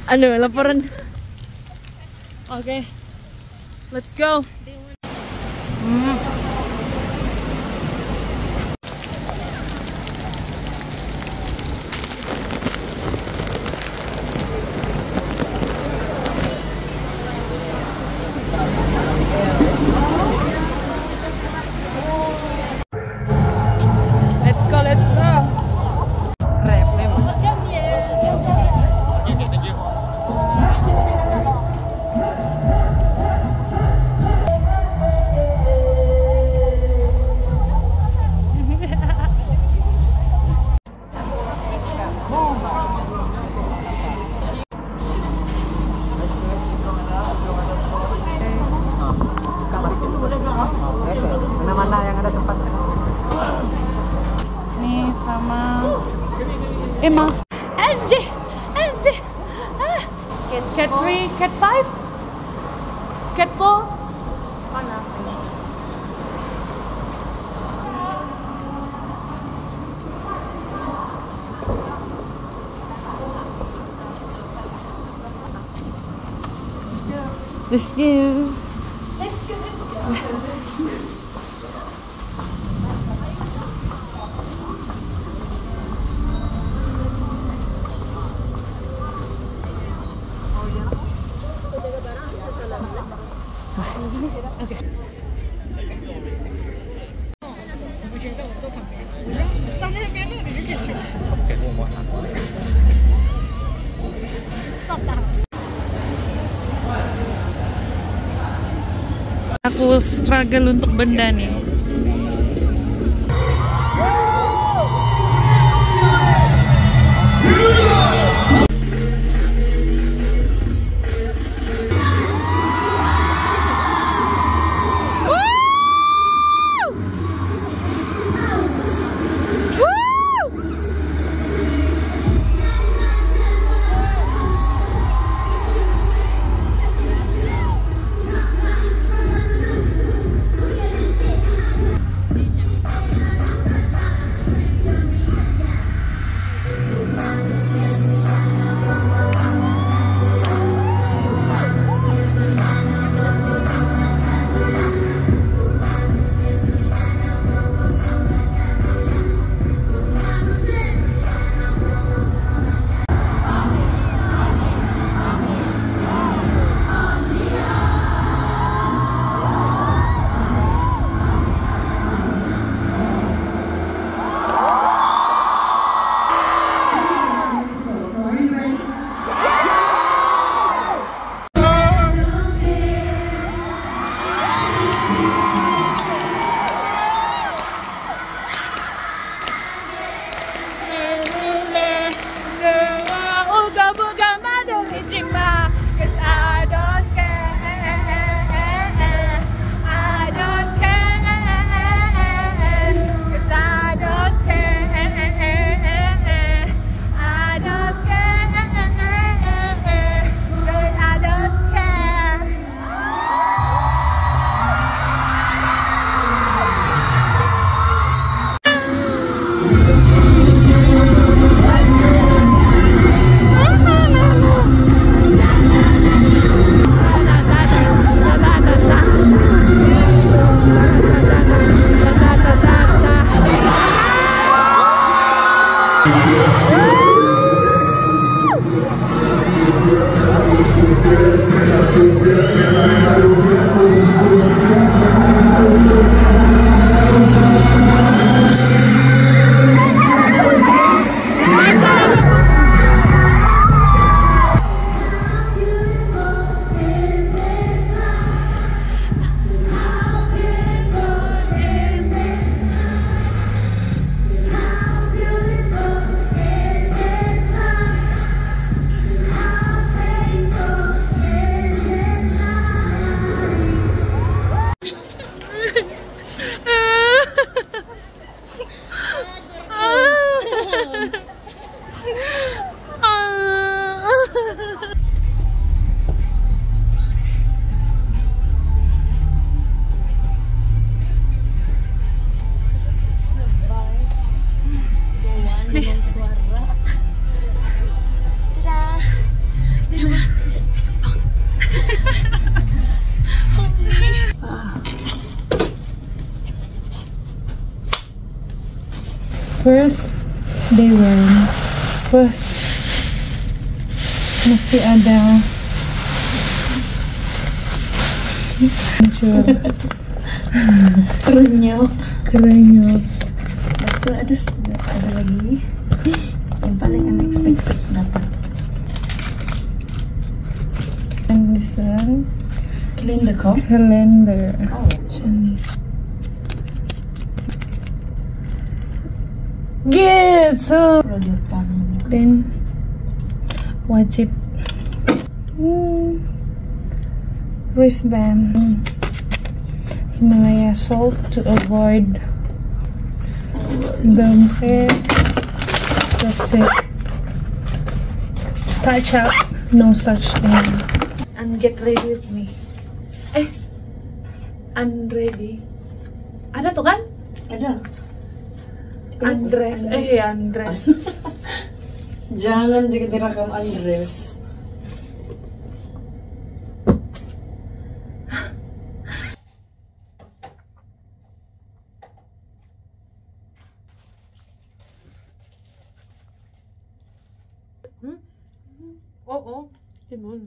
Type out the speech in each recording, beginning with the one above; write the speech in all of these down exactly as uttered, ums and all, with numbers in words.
Ano, laporan. Okay. Let's go. Mm. Let's go, let's go. Rep, memang. Mana-mana yang ada tempatnya. Nih sama Emma. Anjir, anjir. Ah. Cat three, cat five, cat four. Sana. Let's go. Let's go, let's go. Aku struggle untuk benda nih. first day one. First, mesti ada muncul Kerunyok. kerenyuk. Lepas tu ada ada lagi yang paling unexpected dapat. And this one, Calendar kau? calendar. Oh. Macam gitu. Produkan. Then wajib hmm, wristband, Himalaya salt to avoid dumping. That's it. Touch up, no such thing. And get ready with me. Eh, unready. Ada tuh kan? Aja. Undress, eh undress. Jangan juga direkam undress. Hmm? Oo. Ganun.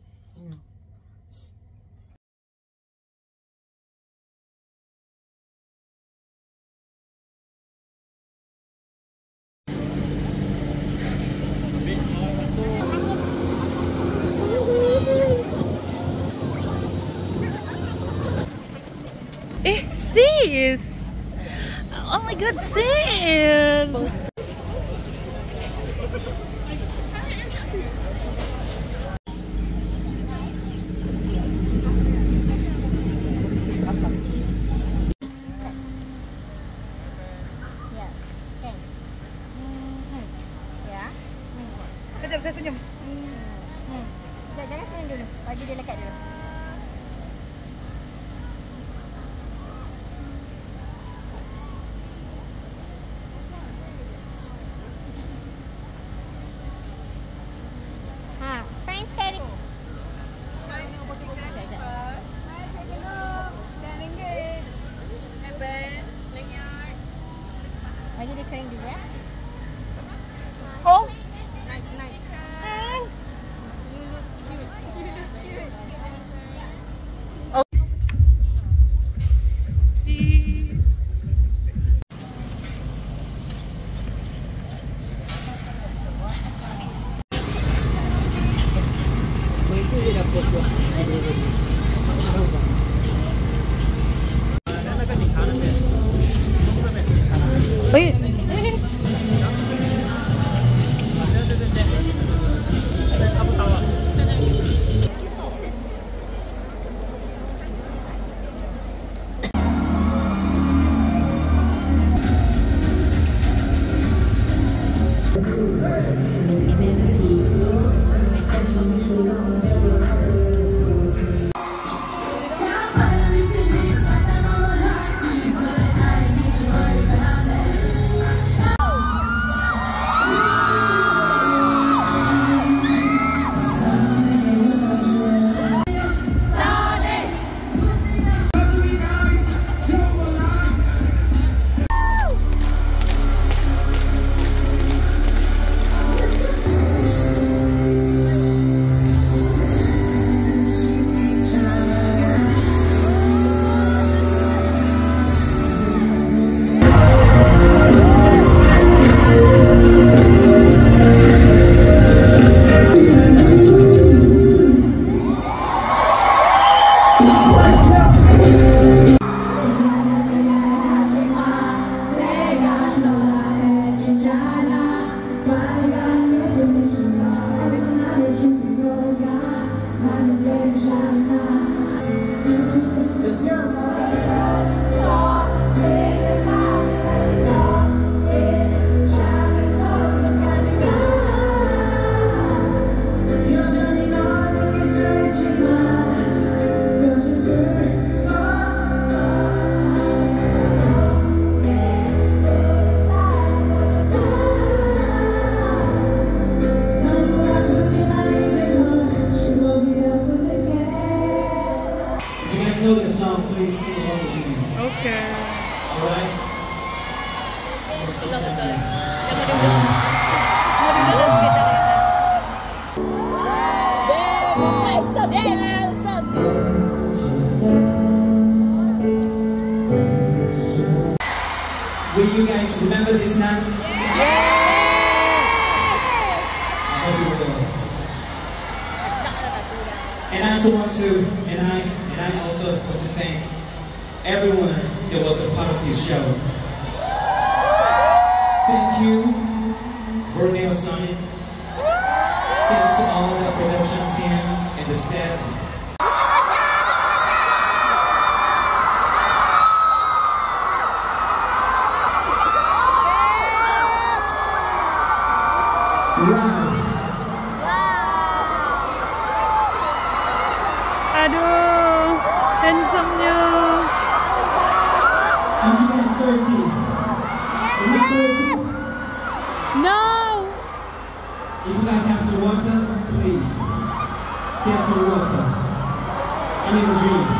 Eh, sis! Oh my god, sis! Sekejap, saya senyum. Jangan, jangan senyum dulu. Bagi dia lekat dulu. Ha, sign steady. Bagi dia kering dulu ya. Oh! Nice, nice. You look cute. You look cute. Know this song, please sing along with me. Okay. All right? Let's sing that. Will you guys remember this night? I hope you will. And I also want to, and I, and I also want to thank everyone that was a part of this show. Thank you, Borneo Sonic. Thank you to all the production team and the staff. Wow. Aduh, handsome-nya. I'm trying to thirsty. Remember? No! If you like have some water, please. Get some water. I need a drink.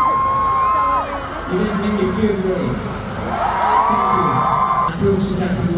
You guys make me feel great. Thank you.